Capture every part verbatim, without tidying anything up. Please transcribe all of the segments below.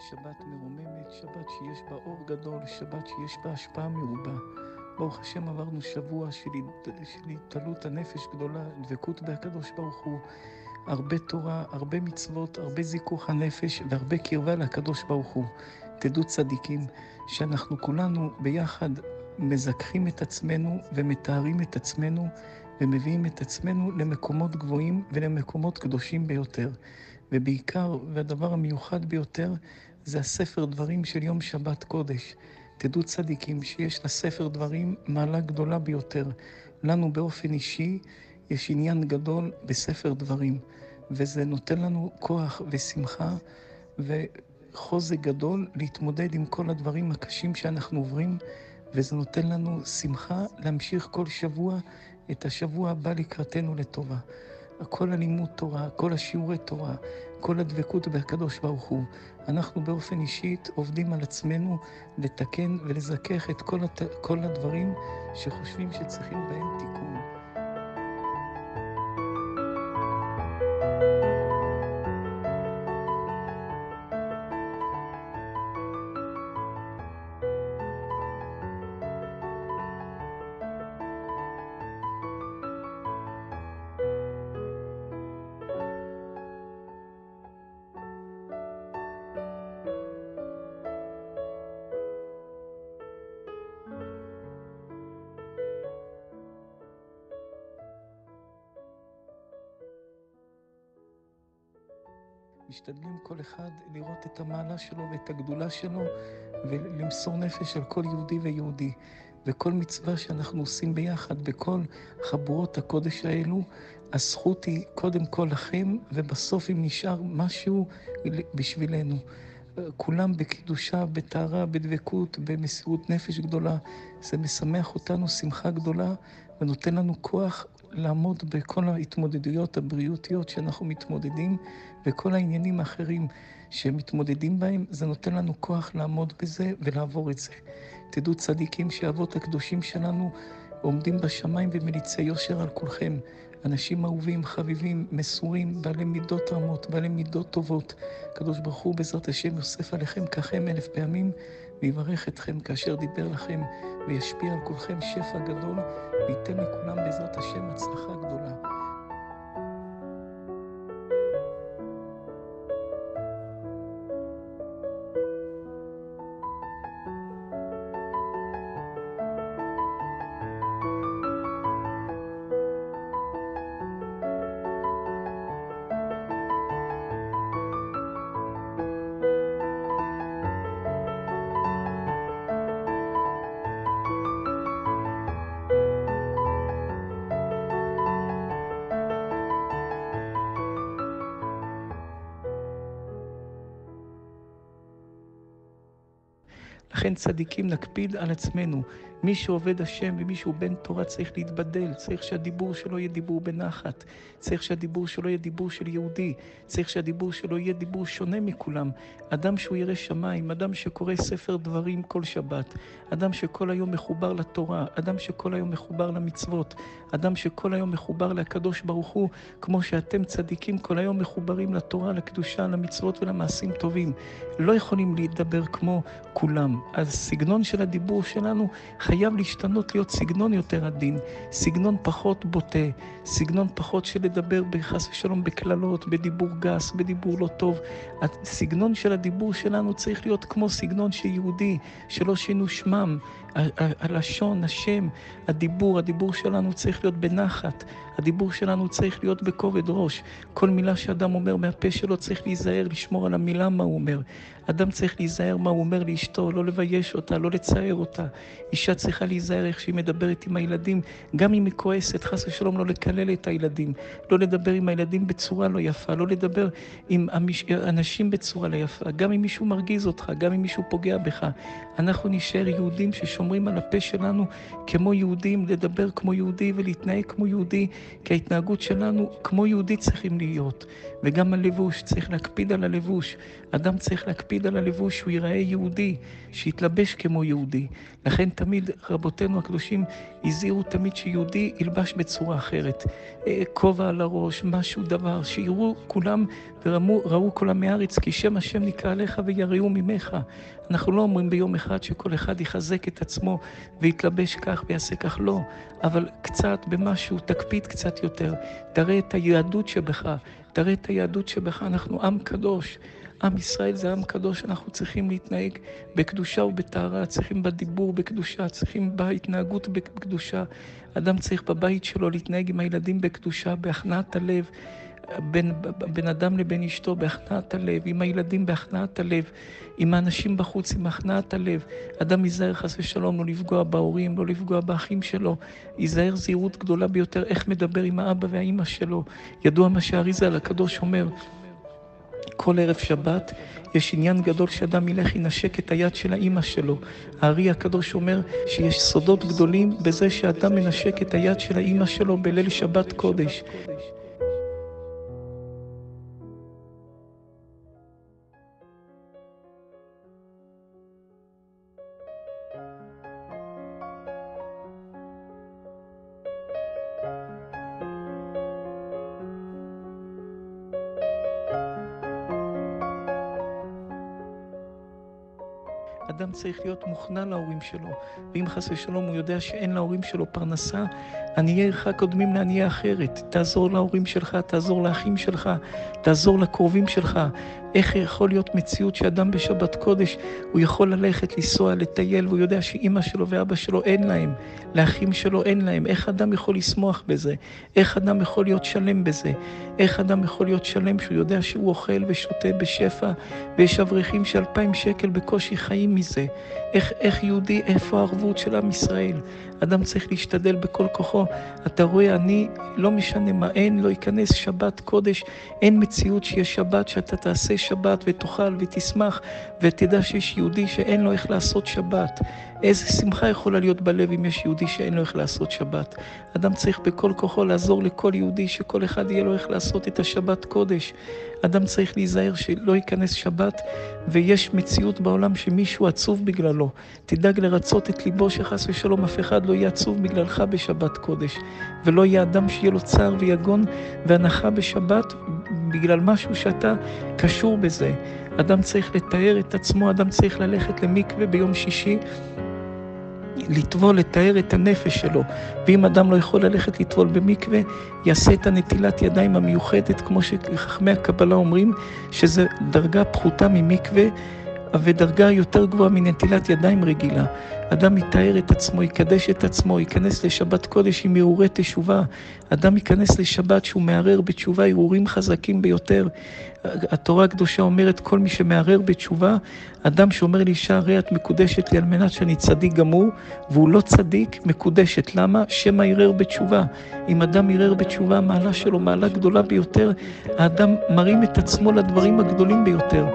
שבת מרוממת, שבת שיש בה אור גדול, שבת שיש בה השפעה מרובה. ברוך השם עברנו שבוע של, של התעלות הנפש גדולה, דבקות בהקדוש ברוך הוא, הרבה תורה, הרבה מצוות, הרבה זיכוך הנפש והרבה קרבה לקדוש ברוך הוא. תדעו צדיקים שאנחנו כולנו ביחד מזכחים את עצמנו ומתארים את עצמנו ומביאים את עצמנו למקומות גבוהים ולמקומות קדושים ביותר. ובעיקר, והדבר המיוחד ביותר, זה הספר דברים של יום שבת קודש. תדעו צדיקים שיש לספר דברים מעלה גדולה ביותר. לנו באופן אישי יש עניין גדול בספר דברים, וזה נותן לנו כוח ושמחה וחוזק גדול להתמודד עם כל הדברים הקשים שאנחנו עוברים, וזה נותן לנו שמחה להמשיך כל שבוע את השבוע הבא לקראתנו לטובה. כל הלימוד תורה, כל השיעורי תורה, כל הדבקות בהקדוש ברוך הוא. אנחנו באופן אישית עובדים על עצמנו לתקן ולזכך את כל, הת... כל הדברים שחושבים שצריכים בהם תיקון. משתדלים כל אחד לראות את המעלה שלו ואת הגדולה שלו ולמסור נפש על כל יהודי ויהודי. וכל מצווה שאנחנו עושים ביחד בכל חבורות הקודש האלו, הזכות היא קודם כל לכם, ובסוף אם נשאר משהו בשבילנו. כולם בקידושה, בתארה, בדבקות, במסירות נפש גדולה. זה משמח אותנו שמחה גדולה ונותן לנו כוח לעמוד בכל ההתמודדויות הבריאותיות שאנחנו מתמודדים, וכל העניינים האחרים שמתמודדים בהם, זה נותן לנו כוח לעמוד בזה ולעבור את זה. תדעו צדיקים שאבות הקדושים שלנו עומדים בשמיים ומליצי יושר על כולכם. אנשים אהובים, חביבים, מסורים, בעלי מידות רמות, בעלי מידות טובות. הקדוש ברוך הוא בעזרת השם יוסף עליכם ככם אלף פעמים, ויברך אתכם כאשר דיבר לכם, וישפיע על כולכם שפע גדול, וייתן לכולם בעזרת השם הצלחה גדולה. לכן צדיקים נקפיד על עצמנו. מי שעובד השם ומי שהוא בן תורה צריך להתבדל, צריך שהדיבור שלו יהיה דיבור בנחת, צריך שהדיבור שלו יהיה דיבור של יהודי, צריך שהדיבור שלו יהיה דיבור שונה מכולם. אדם שהוא ירא שמיים, אדם שקורא ספר דברים כל שבת, אדם שכל היום מחובר לתורה, אדם שכל היום מחובר למצוות, אדם שכל היום מחובר לקדוש ברוך הוא, כמו שאתם צדיקים כל היום מחוברים לתורה, לקדושה, למצוות ולמעשים טובים. לא יכולים להתדבר כמו כולם. אז סגנון של הדיבור שלנו חייב להשתנות, להיות סגנון יותר עדין, סגנון פחות בוטה, סגנון פחות של לדבר בחס ושלום בכללות, בדיבור גס, בדיבור לא טוב. הסגנון של הדיבור שלנו צריך להיות כמו סגנון של יהודי, שלא שינו שמם, הלשון, השם, הדיבור, הדיבור שלנו צריך להיות בנחת, הדיבור שלנו צריך להיות בכובד ראש. כל מילה שאדם אומר מהפה שלו צריך להיזהר, לשמור על המילה מה הוא אומר. אדם צריך להיזהר מה הוא אומר לאשתו, לא לבייש אותה, לא לצער אותה. אישה צריכה להיזהר איך שהיא מדברת עם הילדים, גם אם היא כועסת, חס ושלום לא לקלל את הילדים, לא לדבר עם הילדים בצורה לא יפה, לא לדבר עם אנשים בצורה לא יפה, גם אם מישהו מרגיז אותך, גם אם מישהו פוגע בך. אנחנו נשאר יהודים ששומעים שומרים על הפה שלנו כמו יהודים, לדבר כמו יהודי ולהתנהג כמו יהודי, כי ההתנהגות שלנו כמו יהודי צריכים להיות. וגם הלבוש, צריך להקפיד על הלבוש. אדם צריך להקפיד על הלבוש, שהוא ייראה יהודי, שיתלבש כמו יהודי. לכן תמיד רבותינו הקדושים הזהירו תמיד שיהודי ילבש בצורה אחרת. כובע על הראש, משהו דבר, שיראו כולם וראו כל עמי הארץ, כי שם השם נקרא עליך ויראו ממך. אנחנו לא אומרים ביום אחד שכל אחד יחזק את עצמו ויתלבש כך ויעשה כך, לא. אבל קצת במשהו, תקפיד קצת יותר. תראה את היהדות שבך, תראה את היהדות שבך. אנחנו עם קדוש. עם ישראל זה עם קדוש, אנחנו צריכים להתנהג בקדושה ובטהרה, צריכים בדיבור בקדושה, צריכים בהתנהגות בקדושה. אדם צריך בבית שלו להתנהג עם הילדים בקדושה, בהכנעת הלב, בין, בין אדם לבין אשתו, בהכנעת הלב, עם הילדים בהכנעת הלב, עם האנשים בחוץ, עם הכנעת הלב. אדם ייזהר חס ושלום לא לפגוע בהורים, לא לפגוע באחים שלו, ייזהר זהירות גדולה ביותר איך מדבר עם האבא והאמא שלו. ידוע מה שהאריז"ל הקדוש אומר, כל ערב שבת יש עניין גדול שאדם ילך ינשק את היד של האמא שלו. הארי הקדוש אומר שיש סודות גדולים בזה שאדם מנשק את היד של האמא שלו בליל שבת קודש. אדם צריך להיות מוכנע להורים שלו, ואם חס ושלום הוא יודע שאין להורים שלו פרנסה, עניי עירך קודמים לעניי אחרת. תעזור להורים שלך, תעזור לאחים שלך, תעזור לקרובים שלך. איך יכול להיות מציאות שאדם בשבת קודש הוא יכול ללכת, לנסוע, לטייל, והוא יודע שאמא שלו ואבא שלו אין להם, לאחים שלו אין להם. איך אדם יכול לשמוח בזה? איך אדם יכול להיות שלם בזה? איך אדם יכול להיות שלם שהוא יודע שהוא אוכל ושותה בשפע, ויש אברכים של אלפיים שקל בקושי חיים מזה? איך, איך יהודי, איפה הערבות של עם ישראל? אדם צריך להשתדל בכל כוחו. אתה רואה, אני לא משנה מה, אין, לא ייכנס שבת קודש, אין מציאות שיש שבת שאתה תעשה שבת ותאכל ותשמח ותדע שיש יהודי שאין לו איך לעשות שבת. איזה שמחה יכולה להיות בלב אם יש יהודי שאין לו איך לעשות שבת. אדם צריך בכל כוחו לעזור לכל יהודי שכל אחד יהיה לו איך לעשות את השבת קודש. אדם צריך להיזהר שלא ייכנס שבת ויש מציאות בעולם שמישהו עצוב בגללו. תדאג לרצות את ליבו שחס ושלום אף אחד לא יהיה עצוב בגללך בשבת קודש, ולא יהיה אדם שיהיה לו צער ויגון והנחה בשבת בגלל משהו שאתה קשור בזה. אדם צריך לתאר את עצמו, אדם צריך ללכת למקווה ביום שישי, לטבול, לתאר את הנפש שלו. ואם אדם לא יכול ללכת לטבול במקווה, יעשה את הנטילת ידיים המיוחדת, כמו שחכמי הקבלה אומרים, שזה דרגה פחותה ממקווה, ודרגה יותר גבוהה מנטילת ידיים רגילה. אדם יתאר את עצמו, יקדש את עצמו, ייכנס לשבת קודש עם הרהורי תשובה. אדם ייכנס לשבת שהוא מערער בתשובה, הרהורים חזקים ביותר. התורה הקדושה אומרת, כל מי שמערער בתשובה, אדם שאומר לאישה, הרי את מקודשת לי על מנת שאני צדיק גמור, והוא לא צדיק, מקודשת. למה? שמא ערער בתשובה. אם אדם ערער בתשובה, המעלה שלו מעלה גדולה ביותר, האדם מרים את עצמו לדברים הגדולים ביותר.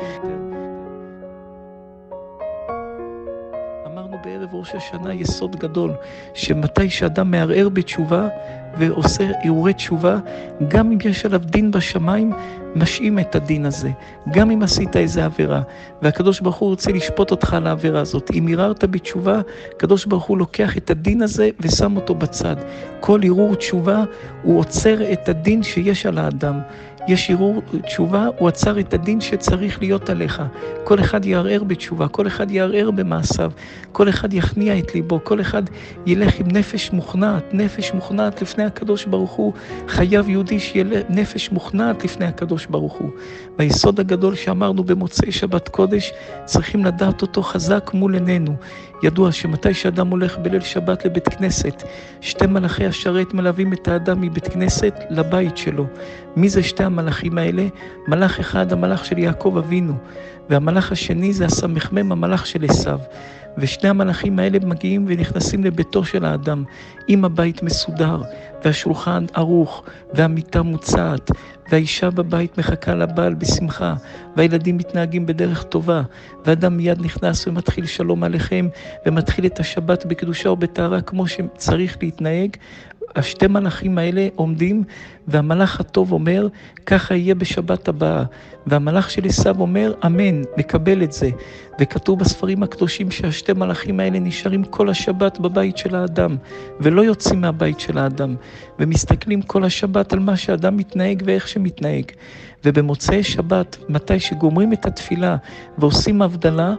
בערב ראש השנה יסוד גדול, שמתי שאדם מערער בתשובה ועושה הרהורי תשובה, גם אם יש עליו דין בשמיים, משאים את הדין הזה. גם אם עשית איזה עבירה, והקדוש ברוך הוא רוצה לשפוט אותך על העבירה הזאת. אם ערערת בתשובה, הקדוש ברוך הוא לוקח את הדין הזה ושם אותו בצד. כל הרהור תשובה הוא עוצר את הדין שיש על האדם. יש הרהור תשובה, הוא עצר את הדין שצריך להיות עליך. כל אחד יערער בתשובה, כל אחד יערער במעשיו, כל אחד יכניע את ליבו, כל אחד ילך עם נפש מוכנעת, נפש מוכנעת לפני הקדוש ברוך הוא. חייב יהודי שיהיה נפש מוכנעת לפני הקדוש ברוך הוא. והיסוד הגדול שאמרנו במוצאי שבת קודש, צריכים לדעת אותו חזק מול עינינו. ידוע שמתי שאדם הולך בליל שבת לבית כנסת, שתי מלאכי השרת מלווים את האדם מבית כנסת לבית שלו. מי זה שתי המלאכים האלה? מלאך אחד, המלאך של יעקב אבינו, והמלאך השני זה הסמ"ם, המלאך של עשיו. ושני המלאכים האלה מגיעים ונכנסים לביתו של האדם, עם הבית מסודר, והשולחן ערוך, והמיטה מוצעת, והאישה בבית מחכה לבעל בשמחה, והילדים מתנהגים בדרך טובה, ואדם מיד נכנס ומתחיל שלום עליכם, ומתחיל את השבת בקדושה ובטהרה כמו שצריך להתנהג. השתי מלאכים האלה עומדים, והמלאך הטוב אומר, ככה יהיה בשבת הבאה. והמלאך של עשיו אומר, אמן, מקבל את זה. וכתוב בספרים הקדושים שהשתי מלאכים האלה נשארים כל השבת בבית של האדם, ולא יוצאים מהבית של האדם, ומסתכלים כל השבת על מה שהאדם מתנהג ואיך שמתנהג. ובמוצאי שבת, מתי שגומרים את התפילה ועושים הבדלה,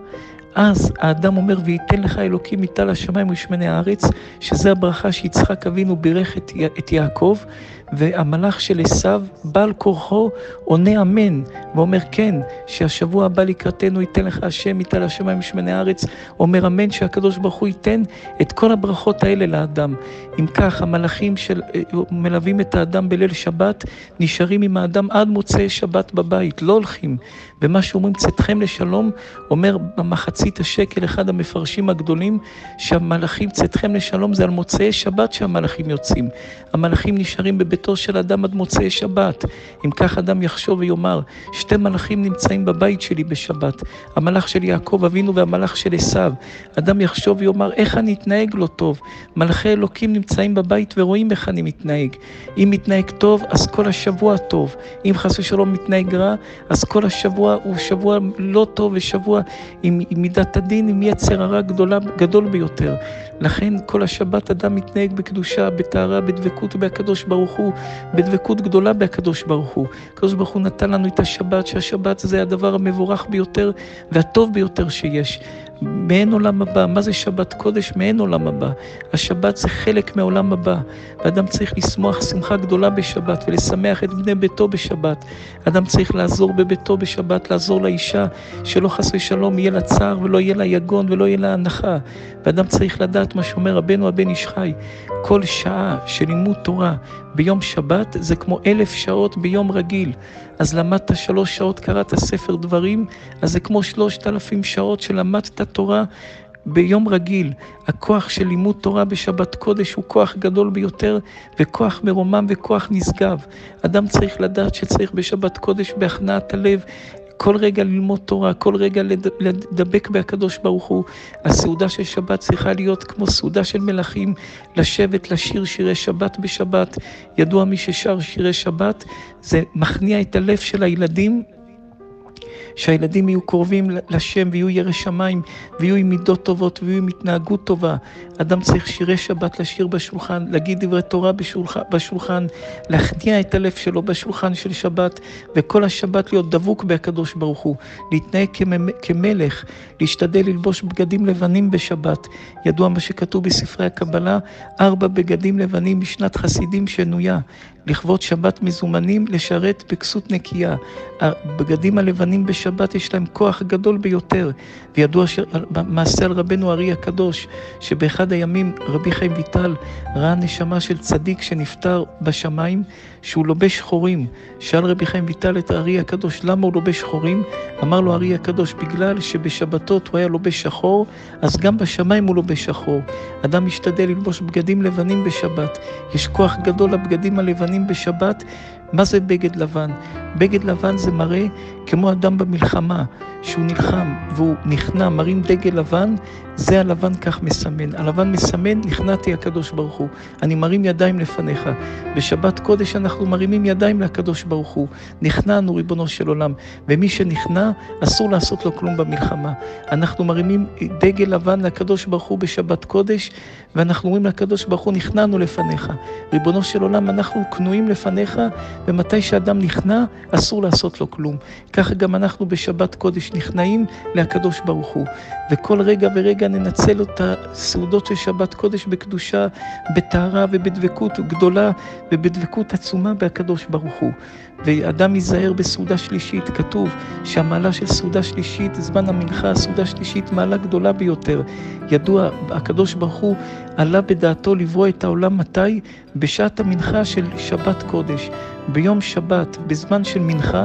אז האדם אומר, וייתן לך אלוקים מטל השמיים ושמני הארץ, שזה הברכה שיצחק אבינו בירך את, את יעקב, והמלאך של עשיו בעל כורחו עונה אמן, ואומר כן, שהשבוע הבא לקראתנו ייתן לך השם מטל השמיים ושמני הארץ, אומר אמן שהקדוש ברוך הוא ייתן את כל הברכות האלה לאדם. אם כך, המלאכים של, מלווים את האדם בליל שבת, נשארים עם האדם עד מוצאי שבת בבית, לא הולכים. ומה שאומרים צאתכם לשלום, אומר במחצית השקל אחד המפרשים הגדולים, שהמלאכים צאתכם לשלום זה על מוצאי שבת שהמלאכים יוצאים. המלאכים נשארים בביתו של אדם עד מוצאי שבת. אם כך אדם יחשוב ויאמר, שתי מלאכים נמצאים בבית שלי בשבת, המלאך של יעקב אבינו והמלאך של עשיו. אדם יחשוב ויאמר, איך אני אתנהג לא טוב? מלאכי אלוקים נמצאים בבית ורואים איך אני מתנהג. אם מתנהג טוב, אז כל השבוע טוב. אם חס ושלום מתנהג רע, אז כל השבוע הוא שבוע לא טוב, ושבוע עם, עם מידת הדין, עם יצר הרע גדולה, גדול ביותר. לכן כל השבת אדם מתנהג בקדושה, בטהרה, בדבקות בהקדוש ברוך הוא, בדבקות גדולה בהקדוש ברוך הוא. הקדוש ברוך הוא נתן לנו את השבת, שהשבת זה הדבר המבורך ביותר והטוב ביותר שיש. מעין עולם הבא. מה זה שבת קודש? מעין עולם הבא. השבת זה חלק מעולם הבא. ואדם צריך לשמוח שמחה גדולה בשבת ולשמח את בני ביתו בשבת. אדם צריך לעזור בביתו בשבת, לעזור לאישה שלא חס ושלום יהיה לה צער ולא יהיה לה יגון ולא יהיה לה הנחה. ואדם צריך לדעת מה שאומר רבנו הבן איש חי. כל שעה של לימוד תורה ביום שבת זה כמו אלף שעות ביום רגיל. אז למדת שלוש שעות, קראת ספר דברים, אז זה כמו שלושת אלפים שעות שלמדת תורה ביום רגיל. הכוח של לימוד תורה בשבת קודש הוא כוח גדול ביותר, וכוח מרומם וכוח נשגב. אדם צריך לדעת שצריך בשבת קודש בהכנעת הלב, כל רגע ללמוד תורה, כל רגע לדבק בהקדוש ברוך הוא. הסעודה של שבת צריכה להיות כמו סעודה של מלאכים, לשבת, לשיר שירי שבת בשבת. ידוע מי ששר שירי שבת, זה מכניע את הלב של הילדים, שהילדים יהיו קרובים לשם ויהיו ירא שמיים ויהיו עם מידות טובות ויהיו עם התנהגות טובה. אדם צריך שירי שבת לשיר בשולחן, להגיד דברי תורה בשולחן, בשולחן, להכניע את הלב שלו בשולחן של שבת, וכל השבת להיות דבוק בהקדוש ברוך הוא, להתנהג כמלך, להשתדל ללבוש בגדים לבנים בשבת. ידוע מה שכתוב בספרי הקבלה, ארבע בגדים לבנים משנת חסידים שנויה, לכבוד שבת מזומנים, לשרת בכסות נקייה. הבגדים הלבנים בשבת יש להם כוח גדול ביותר, וידוע מעשה על רבנו ארי הקדוש, שבאחד הימים רבי חיים ויטל ראה נשמה של צדיק שנפטר בשמיים, שהוא לובש שחורים. שאל רבי חיים ויטל את ארי הקדוש, למה הוא לובש שחורים? אמר לו ארי הקדוש, בגלל שבשבתות הוא היה לובש שחור, אז גם בשמיים הוא לובש שחור. אדם משתדל ללבוש בגדים לבנים בשבת. יש כוח גדול לבגדים הלבנים בשבת. מה זה בגד לבן? בגד לבן זה מראה כמו אדם במלחמה, שהוא נלחם והוא נכנע, מרים דגל לבן, זה הלבן כך מסמן. הלבן מסמן, נכנעתי הקדוש ברוך הוא. אני מרים ידיים לפניך. בשבת קודש אנחנו מרימים ידיים לקדוש ברוך הוא. נכנענו ריבונו של עולם. ומי שנכנע, אסור לעשות לו כלום במלחמה. אנחנו מרימים דגל לבן לקדוש ברוך הוא בשבת קודש, ואנחנו אומרים לקדוש ברוך הוא, נכנענו לפניך. ריבונו של עולם, אנחנו כנועים לפניך, ומתי שאדם נכנע, אסור לעשות לו כלום. כך גם אנחנו בשבת קודש נכנעים לקדוש ברוך הוא. וכל רגע ורגע ננצל את הסעודות של שבת קודש בקדושה, בטהרה ובדבקות גדולה, ובדבקות עצומה בהקדוש ברוך הוא. ואדם ייזהר בסעודה שלישית. כתוב שהמעלה של סעודה שלישית, זמן המנחה, הסעודה שלישית, מעלה גדולה ביותר. ידוע, הקדוש ברוך הוא עלה בדעתו לברוא את העולם מתי? בשעת המנחה של שבת קודש. ביום שבת, בזמן של מנחה,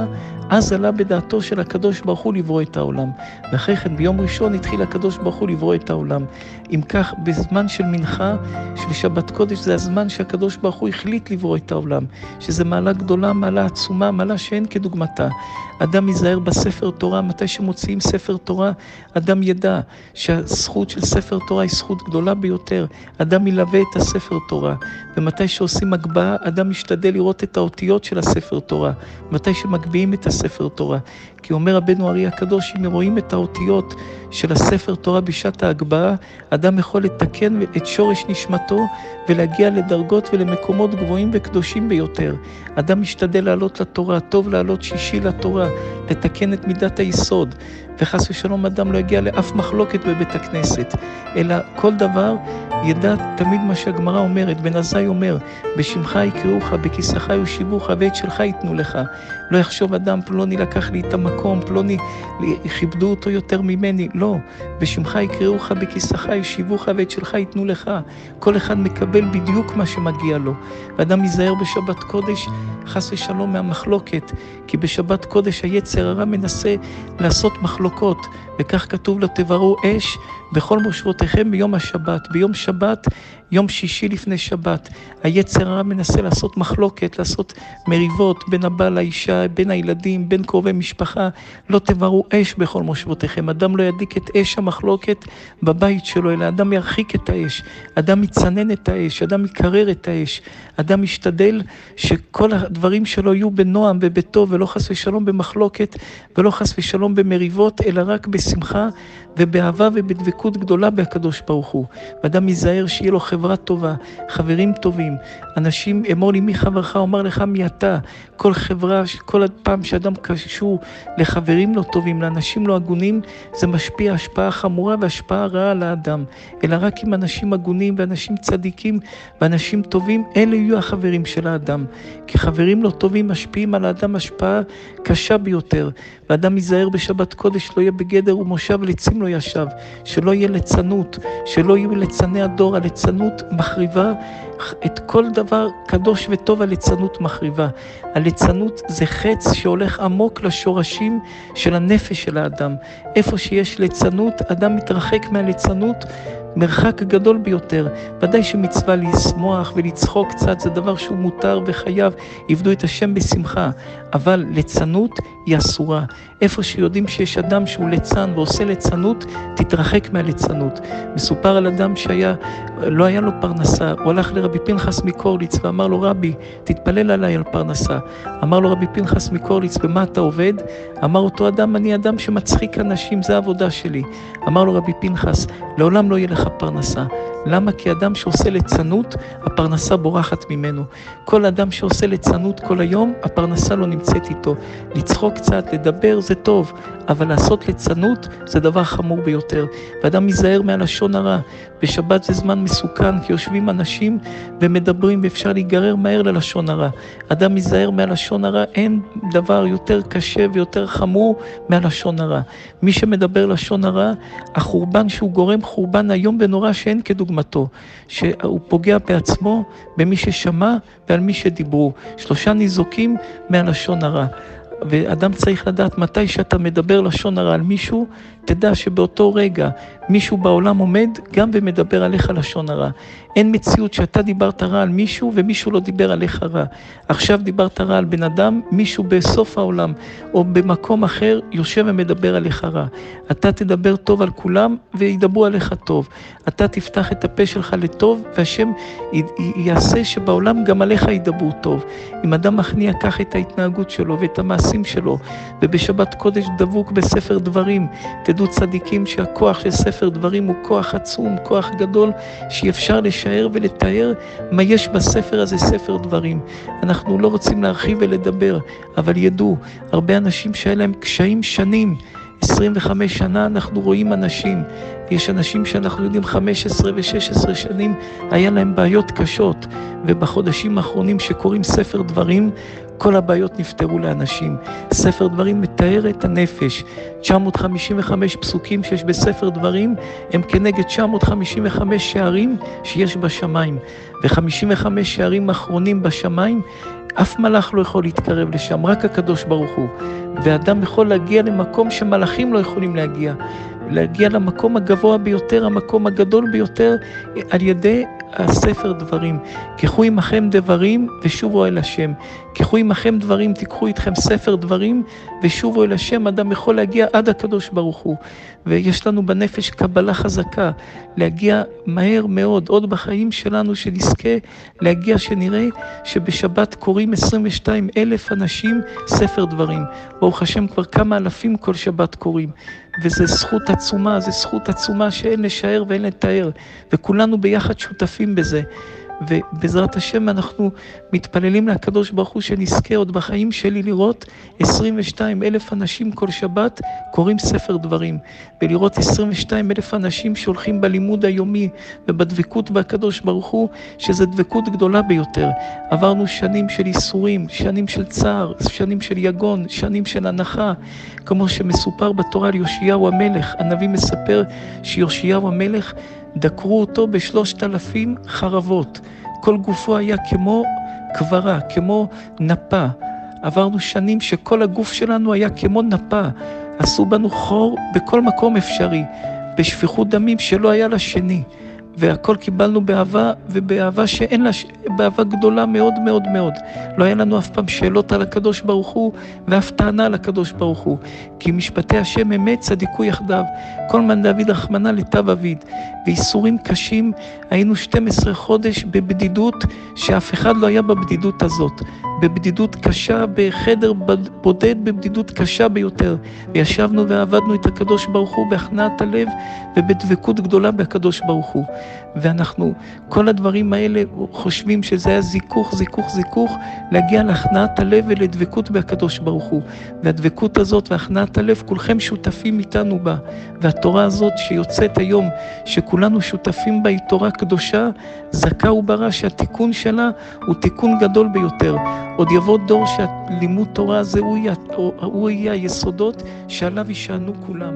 אז עלה בדעתו של הקדוש ברוך הוא לברוא את העולם. ואחרי כן ביום ראשון התחיל הקדוש ברוך הוא לברוא את העולם. אם כך, בזמן של מנחה, של שבת קודש, זה הזמן שהקדוש ברוך הוא החליט לברוא את העולם. שזה מעלה גדולה, מעלה עצומה, מעלה שאין כדוגמתה. אדם ייזהר בספר תורה, מתי שמוציאים ספר תורה, אדם ידע שהזכות של ספר תורה היא זכות גדולה ביותר. אדם ילווה את הספר תורה, ומתי שעושים הגבהה, אדם משתדל לראות את האותיות של הספר תורה, מתי שמגביהים את הספר תורה. כי אומר רבנו אריה הקדוש, אם רואים את האותיות של הספר תורה בשעת ההגבהה, אדם יכול לתקן את שורש נשמתו ולהגיע לדרגות ולמקומות גבוהים וקדושים ביותר. אדם משתדל לעלות לתורה, טוב לעלות שישי לתורה, לתקן את מידת היסוד, וחס ושלום אדם לא יגיע לאף מחלוקת בבית הכנסת, אלא כל דבר ידע תמיד מה שהגמרא אומרת. בן עזאי אומר, בשמך יקראוך, בכיסך יושיבוך, ואת שלך ייתנו לך. לא יחשוב אדם, פלוני לקח לי את המקום, פלוני כיבדו אותו יותר ממני. לא, בשמך יקראוך, בכיסך יושיבוך, ואת שלך ייתנו לך. כל אחד מקבל בדיוק מה שמגיע לו. ואדם ייזהר בשבת קודש, חס ושלום מהמחלוקת, כי בשבת קודש היצר הרע מנסה לעשות מחלוקות, וכך כתוב לו, תבערו אש בכל מושבותיכם ביום השבת. ביום שבת, יום שישי לפני שבת, היצר הרע מנסה לעשות מחלוקת, לעשות מריבות בין הבעל לאישה, בין הילדים, בין קרובי משפחה. לא תבערו אש בכל מושבותיכם. אדם לא ידליק את אש המחלוקת בבית שלו, אלא אדם ירחיק את האש, אדם יצנן את האש, אדם יקרר את האש, אדם ישתדל שכל הדברים שלו יהיו בנועם ובטוב, ולא חס ושלום במחלוקת, ולא חס ושלום במריבות, אלא רק בשמחה ובאהבה ובדבקות גדולה בהקדוש ברוך הוא. ואדם ייזהר שיהיה לו חברה טובה, חברים טובים, אנשים, אמור לי מי חברך, אומר לך מי אתה. כל חברה, כל פעם שאדם קשור לחברים לא טובים, לאנשים לא הגונים, זה משפיע השפעה חמורה והשפעה רעה על האדם. אלא רק עם אנשים הגונים ואנשים צדיקים ואנשים טובים, אלה יהיו החברים של האדם. כי חברים לא טובים משפיעים על האדם השפעה קשה ביותר. ואדם ייזהר בשבת קודש, לא יהיה בגדר ומושב לצים לא ישב, שלא יהיה ליצנות, שלא יהיו ליצני הדור. הליצנות מחריבה את כל דבר קדוש וטוב, הליצנות מחריבה. הליצנות זה חץ שהולך עמוק לשורשים של הנפש של האדם. איפה שיש ליצנות, אדם מתרחק מהליצנות מרחק גדול ביותר. ודאי שמצווה לשמוח ולצחוק קצת, זה דבר שהוא מותר וחייב, יבדו את השם בשמחה, אבל ליצנות היא אסורה. איפה שיודעים שיש אדם שהוא ליצן ועושה ליצנות, תתרחק מהליצנות. מסופר על אדם שהיה, לא היה לו פרנסה, הוא הלך לרבי פנחס מקורליץ ואמר לו, רבי, תתפלל עליי על פרנסה. אמר לו רבי פנחס מקורליץ, במה אתה עובד? אמר אותו אדם, אני אדם שמצחיק אנשים, זה העבודה שלי. אמר לו רבי פנחס, לעולם לא יהיה לך פרנסה. למה? כי אדם שעושה ליצנות, הפרנסה בורחת ממנו. כל אדם שעושה ליצנות כל היום, הפרנסה לא נמצאת איתו. לצחוק קצת, לדבר זה טוב, אבל לעשות ליצנות זה דבר חמור ביותר. ואדם ייזהר מהלשון הרע. בשבת זה זמן מסוכן, כי יושבים אנשים ומדברים, ואפשר להיגרר מהר ללשון הרע. אדם ייזהר מהלשון הרע, אין דבר יותר קשה ויותר חמור מהלשון הרע. מי שמדבר לשון הרע, החורבן שהוא גורם, חורבן היום ונורא שאין כדוגמתו, שהוא פוגע בעצמו, במי ששמע ועל מי שדיברו. שלושה ניזוקים מהלשון הרע. ואדם צריך לדעת, מתי שאתה מדבר לשון הרע על מישהו, תדע שבאותו רגע מישהו בעולם עומד גם ומדבר עליך לשון הרע. אין מציאות שאתה דיברת רע על מישהו ומישהו לא דיבר עליך רע. עכשיו דיברת רע על בן אדם, מישהו בסוף העולם או במקום אחר יושב ומדבר עליך רע. אתה תדבר טוב על כולם וידברו עליך טוב. אתה תפתח את הפה שלך לטוב, והשם י- י- יעשה שבעולם גם עליך ידברו טוב. אם אדם מכניע כך את ההתנהגות שלו ואת המעשים שלו, ובשבת קודש דבוק בספר דברים, תדעו צדיקים שהכוח של ספר דברים הוא כוח עצום, כוח גדול, שאי אפשר לשער ולתאר מה יש בספר הזה, ספר דברים. אנחנו לא רוצים להרחיב ולדבר, אבל ידעו, הרבה אנשים שהיה להם קשיים שנים, עשרים וחמש שנה אנחנו רואים אנשים, יש אנשים שאנחנו יודעים חמש עשרה ו-שש עשרה שנים היה להם בעיות קשות, ובחודשים האחרונים שקוראים ספר דברים, כל הבעיות נפתרו לאנשים. ספר דברים מתאר את הנפש. תשע מאות חמישים וחמש פסוקים שיש בספר דברים, הם כנגד תשע מאות חמישים וחמש שערים שיש בשמיים. ו-חמישים וחמש שערים האחרונים בשמיים, אף מלאך לא יכול להתקרב לשם, רק הקדוש ברוך הוא. ואדם יכול להגיע למקום שמלאכים לא יכולים להגיע. להגיע למקום הגבוה ביותר, המקום הגדול ביותר, על ידי הספר דברים. קחו עמכם דברים ושובו אל השם. קחו עמכם דברים, תיקחו איתכם ספר דברים ושובו אל השם. אדם יכול להגיע עד הקדוש ברוך הוא. ויש לנו בנפש קבלה חזקה, להגיע מהר מאוד, עוד בחיים שלנו, שנזכה להגיע, שנראה שבשבת קוראים עשרים ושניים אלף אנשים ספר דברים. ברוך השם, כבר כמה אלפים כל שבת קוראים. וזו זכות עצומה, זו זכות עצומה שאין לשער ואין לתאר. וכולנו ביחד שותפים בזה. ובעזרת השם אנחנו מתפללים לקדוש ברוך הוא שנזכה עוד בחיים שלי לראות עשרים ושניים אלף אנשים כל שבת קוראים ספר דברים, ולראות עשרים ושניים אלף אנשים שהולכים בלימוד היומי ובדבקות בקדוש ברוך הוא, שזה דבקות גדולה ביותר. עברנו שנים של איסורים, שנים של צער, שנים של יגון, שנים של הנחה, כמו שמסופר בתורה על יאשיהו המלך. הנביא מספר שיאשיהו המלך דקרו אותו בשלושת אלפים חרבות. כל גופו היה כמו קברה, כמו נפה. עברנו שנים שכל הגוף שלנו היה כמו נפה. עשו בנו חור בכל מקום אפשרי, בשפיכות דמים שלא היה לשני. והכל קיבלנו באהבה, ובאהבה שאין לה, באהבה גדולה מאוד מאוד מאוד. לא היה לנו אף פעם שאלות על הקדוש ברוך הוא, ואף טענה על הקדוש ברוך הוא. כי משפטי השם אמת צדיקו יחדיו. כל מן דוד רחמנא לטב אביד. ואיסורים קשים, היינו שנים עשר חודש בבדידות, שאף אחד לא היה בבדידות הזאת. בבדידות קשה, בחדר בודד, בבדידות קשה ביותר. וישבנו ועבדנו את הקדוש ברוך הוא בהכנעת הלב, ובדבקות גדולה בקדוש ברוך הוא. ואנחנו, כל הדברים האלה חושבים שזה היה זיכוך, זיכוך, זיכוך, להגיע להכנעת הלב ולדבקות בקדוש ברוך הוא. והדבקות הזאת והכנעת הלב, כולכם שותפים איתנו בה. והתורה הזאת שיוצאת היום, שכולנו שותפים בה, היא תורה קדושה, זכה וברא, שהתיקון שלה הוא תיקון גדול ביותר. עוד יבוא דור שהלימוד תורה הזה הוא יהיה, הוא יהיה היסודות שעליו ישענו כולם.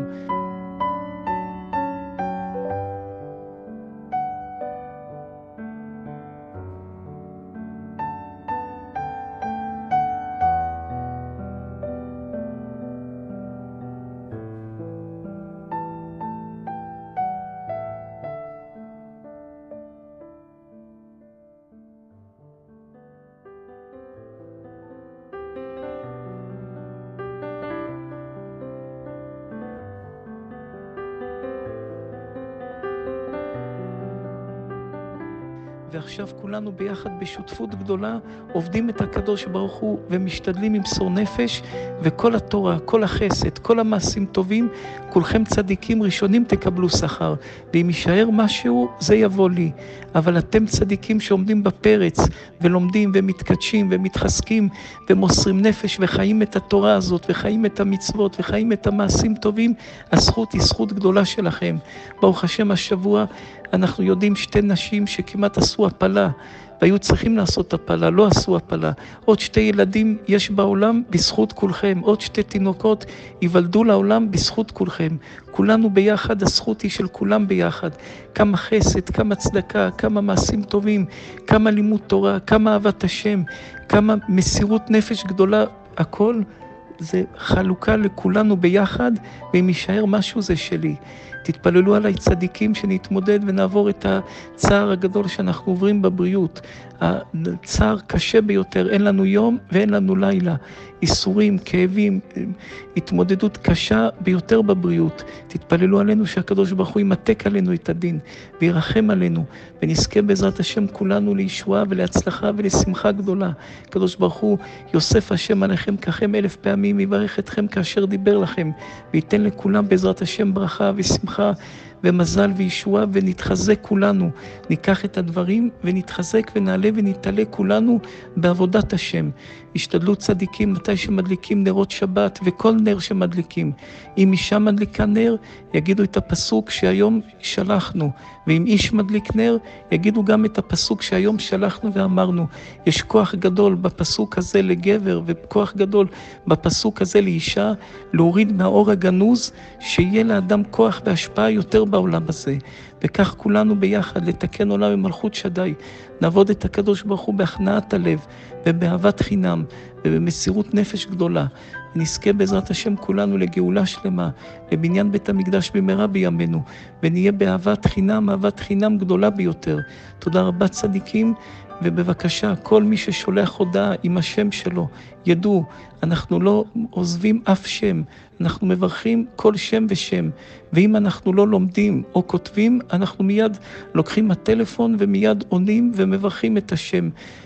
ועכשיו כולנו ביחד בשותפות גדולה עובדים את הקדוש ברוך הוא ומשתדלים למסור נפש, וכל התורה, כל החסד, כל המעשים טובים, כולכם צדיקים ראשונים תקבלו שכר, ואם יישאר משהו זה יבוא לי. אבל אתם צדיקים שעומדים בפרץ ולומדים ומתקדשים ומתחזקים ומוסרים נפש וחיים את התורה הזאת וחיים את המצוות וחיים את המעשים טובים, הזכות היא זכות גדולה שלכם. ברוך השם, השבוע אנחנו יודעים שתי נשים שכמעט עשו הפלה, והיו צריכים לעשות הפלה, לא עשו הפלה. עוד שתי ילדים יש בעולם בזכות כולכם, עוד שתי תינוקות ייוולדו לעולם בזכות כולכם. כולנו ביחד, הזכות היא של כולם ביחד. כמה חסד, כמה צדקה, כמה מעשים טובים, כמה לימוד תורה, כמה אהבת השם, כמה מסירות נפש גדולה, הכל זה חלוקה לכולנו ביחד, ואם יישאר משהו זה שלי. תתפללו עליי צדיקים שנתמודד ונעבור את הצער הגדול שאנחנו עוברים בבריאות. הצער קשה ביותר, אין לנו יום ואין לנו לילה. איסורים, כאבים, התמודדות קשה ביותר בבריאות. תתפללו עלינו שהקדוש ברוך הוא ימתק עלינו את הדין וירחם עלינו, ונזכה בעזרת השם כולנו לישועה ולהצלחה ולשמחה גדולה. הקדוש ברוך הוא יוסף השם עליכם ככם אלף פעמים, יברך אתכם כאשר דיבר לכם, וייתן לכולם בעזרת השם ברכה ושמחה ומזל וישועה, ונתחזק כולנו. ניקח את הדברים ונתחזק ונעלה ונתעלה כולנו בעבודת השם. השתדלו צדיקים מתי שמדליקים נרות שבת, וכל נר שמדליקים. אם אישה מדליקה נר, יגידו את הפסוק שהיום שלחנו. ואם איש מדליק נר, יגידו גם את הפסוק שהיום שלחנו ואמרנו. יש כוח גדול בפסוק הזה לגבר, וכוח גדול בפסוק הזה לאישה, להוריד מהאור הגנוז, שיהיה לאדם כוח והשפעה יותר בעולם הזה. וכך כולנו ביחד לתקן עולם במלכות שדי. נעבוד את הקדוש ברוך הוא בהכנעת הלב, ובאהבת חינם, ובמסירות נפש גדולה. ונזכה בעזרת השם כולנו לגאולה שלמה, לבניין בית המקדש במהרה בימינו, ונהיה באהבת חינם, אהבת חינם גדולה ביותר. תודה רבה צדיקים, ובבקשה כל מי ששולח הודעה עם השם שלו, ידעו, אנחנו לא עוזבים אף שם, אנחנו מברכים כל שם ושם, ואם אנחנו לא לומדים או כותבים, אנחנו מיד לוקחים הטלפון ומיד עונים ומברכים את השם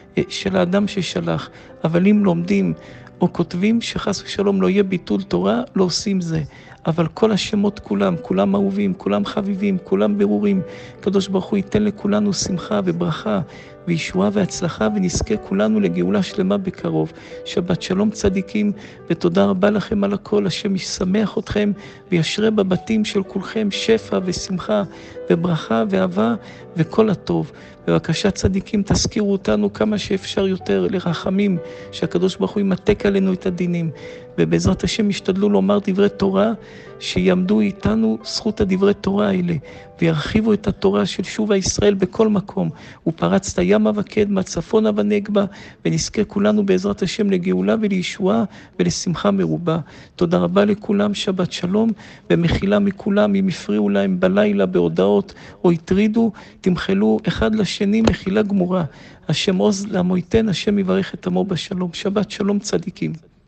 של האדם ששלח. אבל אם לומדים או כותבים, שחס ושלום לא יהיה ביטול תורה, לא עושים זה. אבל כל השמות כולם, כולם אהובים, כולם חביבים, כולם ברורים. הקדוש ברוך הוא ייתן לכולנו שמחה וברכה וישועה והצלחה, ונזכה כולנו לגאולה שלמה בקרוב. שבת שלום צדיקים, ותודה רבה לכם על הכל. השם ישמח אתכם וישרה בבתים של כולכם שפע ושמחה וברכה ואהבה וכל הטוב. בבקשה צדיקים, תזכירו אותנו כמה שאפשר יותר לרחמים, שהקדוש ברוך הוא ימתק עלינו את הדינים, ובעזרת השם ישתדלו לומר דברי תורה, שיעמדו איתנו זכות הדברי תורה האלה, וירחיבו את התורה של שובה ישראל בכל מקום. ופרצת ימה וקדמה, צפונה ונגבה, ונזכה כולנו בעזרת השם לגאולה ולישועה ולשמחה מרובה. תודה רבה לכולם, שבת שלום, ומחילה מכולם אם הפריעו להם בלילה בהודעות או הטרידו, תמחלו אחד לשני מחילה גמורה. השם עוז לעמו ייתן, השם יברך את עמו בשלום. שבת שלום צדיקים.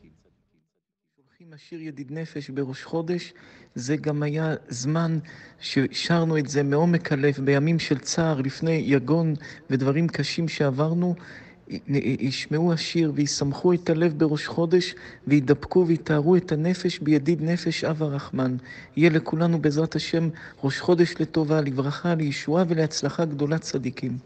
השיר ידיד נפש בראש חודש, זה גם היה זמן ששרנו את זה מעומק הלב בימים של צער, לפני יגון ודברים קשים שעברנו. ישמעו השיר וישמחו את הלב בראש חודש, וידבקו ויתארו את הנפש בידיד נפש אב הרחמן. יהיה לכולנו בעזרת השם ראש חודש לטובה, לברכה, לישועה ולהצלחה גדולה צדיקים.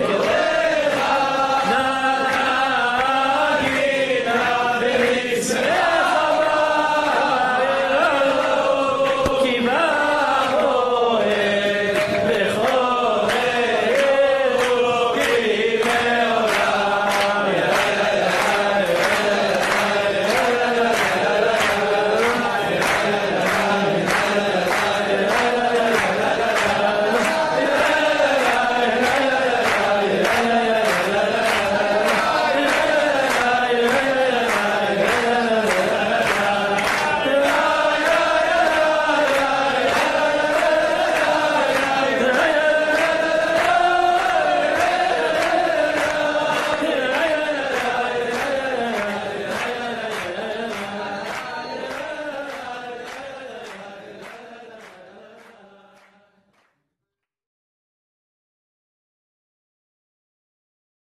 Say